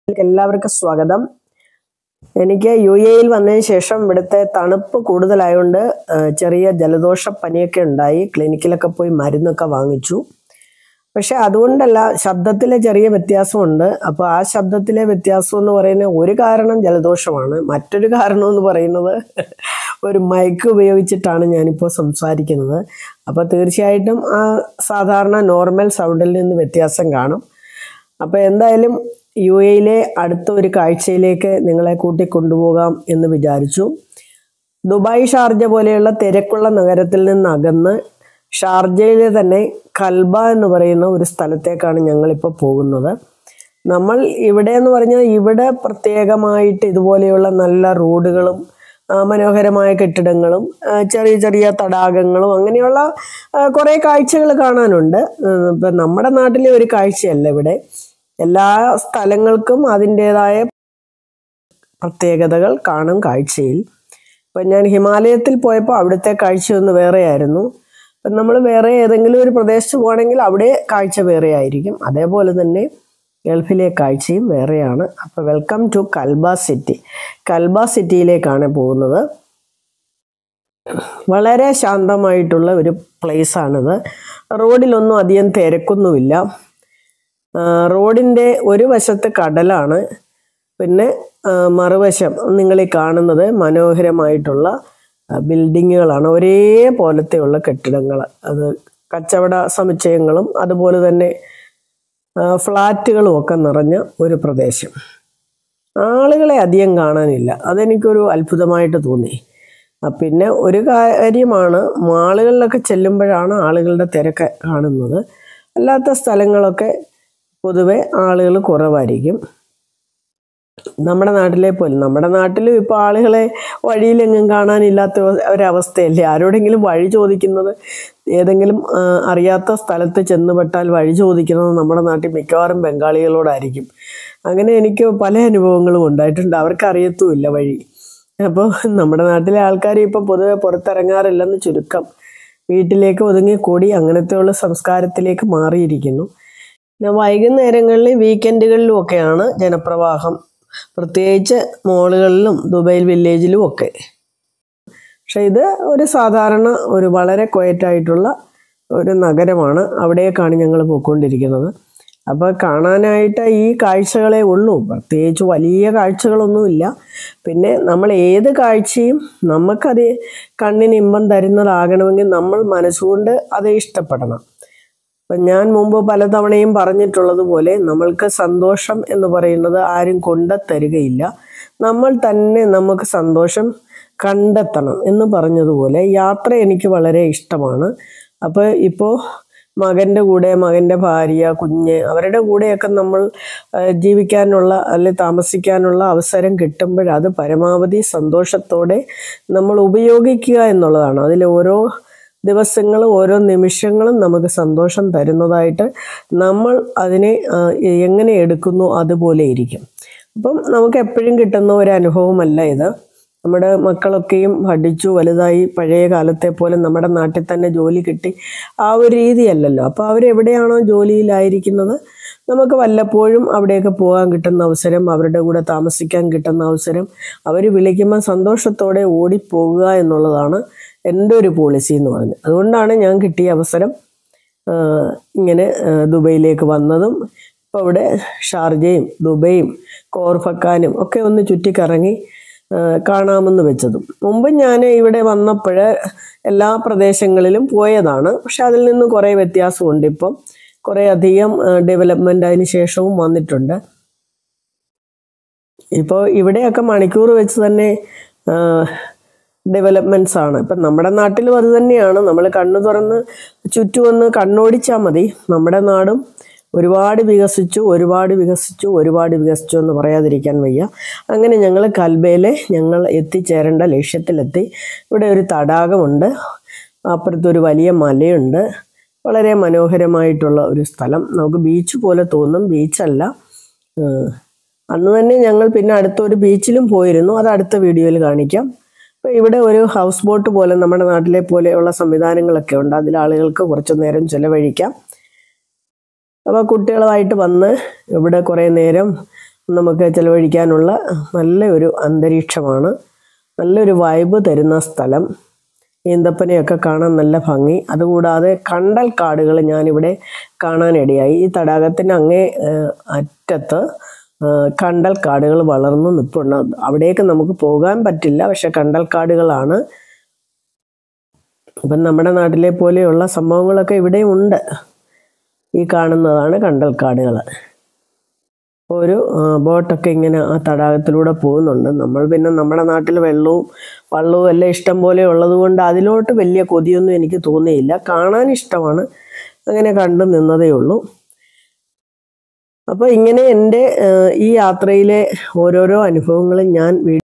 എല്ലാവർക്കും സ്വാഗതം. എനിക്ക് UAE വന്നതിന് ശേഷം ഇവിടുത്തെ തണുപ്പ് കൂടുതലായതുകൊണ്ട് ചെറിയ ജലദോഷ പനിയൊക്കെ ഉണ്ടായി. ക്ലിനിക്കിലൊക്കെ പോയി മരുന്നൊക്കെ വാങ്ങിച്ചു. പക്ഷെ അതുകൊണ്ടല്ല, ശബ്ദത്തിലെ ചെറിയ വ്യത്യാസമുണ്ട്. അപ്പോൾ ആ ശബ്ദത്തിലെ വ്യത്യാസം എന്ന് പറയുന്ന ഒരു കാരണം ജലദോഷമാണ്. മറ്റൊരു കാരണം എന്ന് പറയുന്നത് ഒരു മൈക്ക് ഉപയോഗിച്ചിട്ടാണ് ഞാനിപ്പോൾ സംസാരിക്കുന്നത്. അപ്പോൾ തീർച്ചയായിട്ടും ആ സാധാരണ നോർമൽ സൗണ്ടിൽ നിന്ന് വ്യത്യാസം കാണും. അപ്പോൾ എന്തായാലും UAE അടുത്ത ഒരു കാഴ്ചയിലേക്ക് നിങ്ങളെ കൂട്ടിക്കൊണ്ടുപോകാം എന്ന് വിചാരിച്ചു. ദുബായ്, ഷാർജ പോലെയുള്ള തിരക്കുള്ള നഗരത്തിൽ നിന്നകന്ന് ഷാർജയിലെ തന്നെ കൽബ എന്ന് പറയുന്ന ഒരു സ്ഥലത്തേക്കാണ് ഞങ്ങളിപ്പോൾ പോകുന്നത്. നമ്മൾ ഇവിടെ എന്ന് പറഞ്ഞാൽ ഇവിടെ പ്രത്യേകമായിട്ട് ഇതുപോലെയുള്ള നല്ല റോഡുകളും മനോഹരമായ കെട്ടിടങ്ങളും ചെറിയ ചെറിയ തടാകങ്ങളും അങ്ങനെയുള്ള കുറേ കാഴ്ചകൾ കാണാനുണ്ട്. ഇപ്പം നമ്മുടെ നാട്ടിലെ ഒരു കാഴ്ചയല്ല ഇവിടെ. എല്ലാ സ്ഥലങ്ങൾക്കും അതിൻ്റേതായ പ്രത്യേകതകൾ കാണും കാഴ്ചയിൽ. ഇപ്പം ഞാൻ ഹിമാലയത്തിൽ പോയപ്പോൾ അവിടുത്തെ കാഴ്ചയൊന്ന് വേറെയായിരുന്നു. ഇപ്പം നമ്മൾ വേറെ ഏതെങ്കിലും ഒരു പ്രദേശത്ത് പോകണമെങ്കിൽ അവിടെ കാഴ്ച വേറെ ആയിരിക്കും. അതേപോലെ തന്നെ ഗൾഫിലെ കാഴ്ചയും വേറെയാണ്. അപ്പോൾ welcome to Kalba city. Kalba സിറ്റിയിലേക്കാണ് പോകുന്നത്. വളരെ ശാന്തമായിട്ടുള്ള ഒരു പ്ലേസാണിത്. റോഡിലൊന്നും അധികം തിരക്കൊന്നുമില്ല. റോഡിൻ്റെ ഒരു വശത്ത് കടലാണ്, പിന്നെ മറുവശം നിങ്ങളീ കാണുന്നത് മനോഹരമായിട്ടുള്ള ബിൽഡിങ്ങുകളാണ്. ഒരേപോലത്തെയുള്ള കെട്ടിടങ്ങൾ, അത് കച്ചവട സമുച്ചയങ്ങളും അതുപോലെ തന്നെ ഫ്ലാറ്റുകളും ഒക്കെ നിറഞ്ഞ ഒരു പ്രദേശം. ആളുകളെ അധികം കാണാനില്ല, അതെനിക്കൊരു അത്ഭുതമായിട്ട് തോന്നി. പിന്നെ ഒരു കാര്യമാണ്, മാളുകളിലൊക്കെ ചെല്ലുമ്പോഴാണ് ആളുകളുടെ തിരക്ക് കാണുന്നത്. അല്ലാത്ത സ്ഥലങ്ങളൊക്കെ പൊതുവെ ആളുകൾ കുറവായിരിക്കും. നമ്മുടെ നാട്ടിലെ പോലെ, നമ്മുടെ നാട്ടിലും ഇപ്പോൾ ആളുകളെ വഴിയിലെങ്ങും കാണാനില്ലാത്ത ഒരവസ്ഥയല്ലേ. ആരോടെങ്കിലും വഴി ചോദിക്കുന്നത്, ഏതെങ്കിലും അറിയാത്ത സ്ഥലത്ത് ചെന്നുപെട്ടാൽ വഴി ചോദിക്കുന്നത് നമ്മുടെ നാട്ടിൽ മിക്കവാറും ബംഗാളികളോടായിരിക്കും. അങ്ങനെ എനിക്ക് പല അനുഭവങ്ങളും ഉണ്ടായിട്ടുണ്ട്. അവർക്ക് അറിയത്തുമില്ല വഴി. അപ്പോൾ നമ്മുടെ നാട്ടിലെ ആൾക്കാർ ഇപ്പോൾ പൊതുവെ പുറത്തിറങ്ങാറില്ലെന്ന് ചുരുക്കം. വീട്ടിലേക്ക് ഒതുങ്ങിക്കൂടി അങ്ങനത്തെയുള്ള സംസ്കാരത്തിലേക്ക് മാറിയിരിക്കുന്നു. പിന്നെ വൈകുന്നേരങ്ങളിൽ വീക്കെൻഡുകളിലും ഒക്കെയാണ് ജനപ്രവാഹം, പ്രത്യേകിച്ച് മോളുകളിലും ദുബായ് വില്ലേജിലും ഒക്കെ. പക്ഷെ ഇത് ഒരു സാധാരണ ഒരു വളരെ ക്വയറ്റായിട്ടുള്ള ഒരു നഗരമാണ്. അവിടേക്കാണ് ഞങ്ങൾ പോയിക്കൊണ്ടിരിക്കുന്നത്. അപ്പോൾ കാണാനായിട്ട് ഈ കാഴ്ചകളേ ഉള്ളൂ, പ്രത്യേകിച്ച് വലിയ കാഴ്ചകളൊന്നുമില്ല. പിന്നെ നമ്മൾ ഏത് കാഴ്ചയും നമുക്കത് കണ്ണിന് ഇമ്പം തരുന്നതാകണമെങ്കിൽ നമ്മൾ മനസ്സുകൊണ്ട് അത് ഇഷ്ടപ്പെടണം. അപ്പം ഞാൻ മുമ്പ് പലതവണയും പറഞ്ഞിട്ടുള്ളതുപോലെ, നമ്മൾക്ക് സന്തോഷം എന്ന് പറയുന്നത് ആരും കൊണ്ടുതരികയില്ല, നമ്മൾ തന്നെ നമുക്ക് സന്തോഷം കണ്ടെത്തണം എന്ന് പറഞ്ഞതുപോലെ യാത്ര എനിക്ക് വളരെ ഇഷ്ടമാണ്. അപ്പോൾ ഇപ്പോൾ മകൻ്റെ കൂടെ, മകൻ്റെ ഭാര്യ, കുഞ്ഞ്, അവരുടെ കൂടെയൊക്കെ നമ്മൾ ജീവിക്കാനുള്ള അല്ലെങ്കിൽ താമസിക്കാനുള്ള അവസരം കിട്ടുമ്പോൾ അത് പരമാവധി സന്തോഷത്തോടെ നമ്മൾ ഉപയോഗിക്കുക എന്നുള്ളതാണ്. അതിൽ ഓരോ ദിവസങ്ങളും ഓരോ നിമിഷങ്ങളും നമുക്ക് സന്തോഷം തരുന്നതായിട്ട് നമ്മൾ അതിനെ എങ്ങനെ എടുക്കുന്നു അതുപോലെ ഇരിക്കും. അപ്പം നമുക്ക് എപ്പോഴും കിട്ടുന്ന ഒരു അനുഭവമല്ല ഇത്. നമ്മുടെ മക്കളൊക്കെയും പഠിച്ചു വലുതായി പഴയ കാലത്തെ പോലെ നമ്മുടെ നാട്ടിൽ തന്നെ ജോലി കിട്ടി ആ ഒരു രീതിയല്ലല്ലോ. അപ്പോൾ അവരെവിടെയാണോ ജോലിയിലായിരിക്കുന്നത്, നമുക്ക് വല്ലപ്പോഴും അവിടെയൊക്കെ പോകാൻ കിട്ടുന്ന അവസരം, അവരുടെ കൂടെ താമസിക്കാൻ കിട്ടുന്ന അവസരം, അവർ വിളിക്കുമ്പോൾ സന്തോഷത്തോടെ ഓടിപ്പോകുക എന്നുള്ളതാണ് എൻ്റെ ഒരു പോളിസി എന്ന് പറഞ്ഞത്. അതുകൊണ്ടാണ് ഞാൻ കിട്ടിയ അവസരം ഇങ്ങനെ ദുബൈയിലേക്ക് വന്നതും ഇപ്പോൾ ഇവിടെ ഷാർജയും ദുബൈയും കോർഫക്കാനും ഒക്കെ ഒന്ന് ചുറ്റിക്കറങ്ങി കാണാമെന്ന് വെച്ചതും. മുമ്പ് ഞാൻ ഇവിടെ വന്നപ്പോൾ എല്ലാ പ്രദേശങ്ങളിലും പോയതാണ്. പക്ഷെ അതിൽ നിന്ന് കുറേ വ്യത്യാസമുണ്ട്. ഇപ്പം കുറേ അധികം ഡെവലപ്മെൻ്റ് അതിന് ശേഷവും വന്നിട്ടുണ്ട്. ഇപ്പോൾ ഇവിടെയൊക്കെ മണിക്കൂർ വെച്ച് തന്നെ ഡെവലപ്മെൻറ്റ്സ് ആണ്. ഇപ്പം നമ്മുടെ നാട്ടിലും അത് തന്നെയാണ്. നമ്മൾ കണ്ണു തുറന്ന് ചുറ്റുമൊന്ന് കണ്ണോടിച്ചാൽ മതി. നമ്മുടെ നാടും ഒരുപാട് വികസിച്ചു എന്ന് പറയാതിരിക്കാൻ വയ്യ. അങ്ങനെ ഞങ്ങൾ കൽബയിൽ ഞങ്ങൾ എത്തിച്ചേരേണ്ട ലക്ഷ്യത്തിലെത്തി. ഇവിടെ ഒരു തടാകമുണ്ട്, അപ്പുറത്തൊരു വലിയ മലയുണ്ട്, വളരെ മനോഹരമായിട്ടുള്ള ഒരു സ്ഥലം. നമുക്ക് ബീച്ച് പോലെ തോന്നും, ബീച്ചല്ല. അന്ന് തന്നെ ഞങ്ങൾ പിന്നെ അടുത്തൊരു ബീച്ചിലും പോയിരുന്നു, അത് അടുത്ത വീഡിയോയിൽ കാണിക്കാം. അപ്പോൾ ഇവിടെ ഒരു ഹൗസ് ബോട്ട് പോലെ നമ്മുടെ നാട്ടിലെ പോലെയുള്ള സംവിധാനങ്ങളൊക്കെ ഉണ്ട്. അതിൽ ആളുകൾക്ക് കുറച്ചു നേരം ചിലവഴിക്കാം. അപ്പോൾ കുട്ടികളുമായിട്ട് വന്ന് ഇവിടെ കുറേ നേരം നമുക്ക് ചിലവഴിക്കാനുള്ള നല്ലൊരു അന്തരീക്ഷമാണ്, നല്ലൊരു വൈബ് തരുന്ന സ്ഥലം. ഈന്തപ്പനയൊക്കെ കാണാൻ നല്ല ഭംഗി. അതുകൂടാതെ കണ്ടൽ കാടുകൾ ഞാനിവിടെ കാണാനിടയായി. ഈ തടാകത്തിന് അങ്ങേ അറ്റത്ത് കണ്ടൽ കാടുകൾ വളർന്നു നിൽപ്പുണ്ട്. അവിടേക്ക് നമുക്ക് പോകാൻ പറ്റില്ല, പക്ഷെ കണ്ടൽ കാടുകളാണ്. ഇപ്പം നമ്മുടെ നാട്ടിലെ പോലെയുള്ള സംഭവങ്ങളൊക്കെ ഇവിടെയും ഉണ്ട്. ഈ കാണുന്നതാണ് കണ്ടൽ കാടുകൾ. ഒരു ബോട്ടൊക്കെ ഇങ്ങനെ ആ തടാകത്തിലൂടെ പോകുന്നുണ്ട്. നമ്മൾ പിന്നെ നമ്മുടെ നാട്ടിൽ വള്ളവും എല്ലാം ഇഷ്ടം പോലെ ഉള്ളത് കൊണ്ട് അതിലോട്ട് വലിയ കൊതിയൊന്നും എനിക്ക് തോന്നിയില്ല. കാണാൻ ഇഷ്ടമാണ്, അങ്ങനെ കണ്ടു നിന്നതേ ഉള്ളൂ. അപ്പോൾ ഇങ്ങനെ എൻ്റെ ഈ യാത്രയിലെ ഓരോരോ അനുഭവങ്ങളും ഞാൻ